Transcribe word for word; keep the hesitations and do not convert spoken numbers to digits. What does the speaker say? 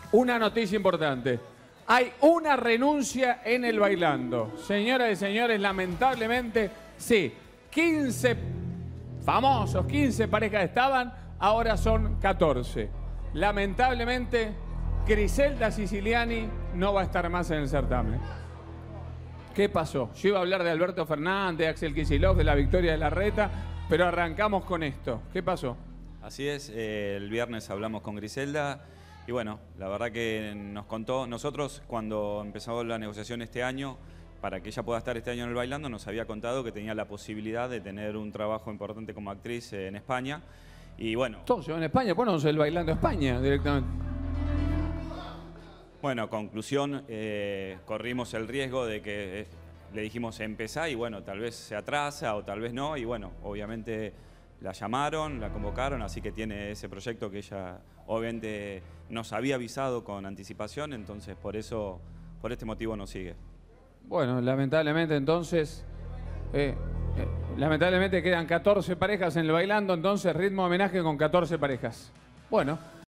una noticia importante. Hay una renuncia en el bailando. Señoras y señores, lamentablemente, sí, quince famosos, quince parejas estaban, ahora son catorce. Lamentablemente, Griselda Siciliani no va a estar más en el certamen. ¿Qué pasó? Yo iba a hablar de Alberto Fernández, de Axel Kicillof, de la victoria de Larreta, pero arrancamos con esto. ¿Qué pasó? Así es, eh, el viernes hablamos con Griselda y bueno, la verdad que nos contó, nosotros cuando empezó la negociación este año, para que ella pueda estar este año en el Bailando, nos había contado que tenía la posibilidad de tener un trabajo importante como actriz en España y bueno. Entonces, en España, ponemos el Bailando España directamente. Bueno, conclusión, eh, corrimos el riesgo de que eh, le dijimos empezá y bueno, tal vez se atrasa o tal vez no y bueno, obviamente la llamaron, la convocaron, así que tiene ese proyecto que ella obviamente nos había avisado con anticipación, entonces por eso, por este motivo nos sigue. Bueno, lamentablemente entonces, eh, eh, lamentablemente quedan catorce parejas en el Bailando, entonces ritmo de homenaje con catorce parejas. Bueno.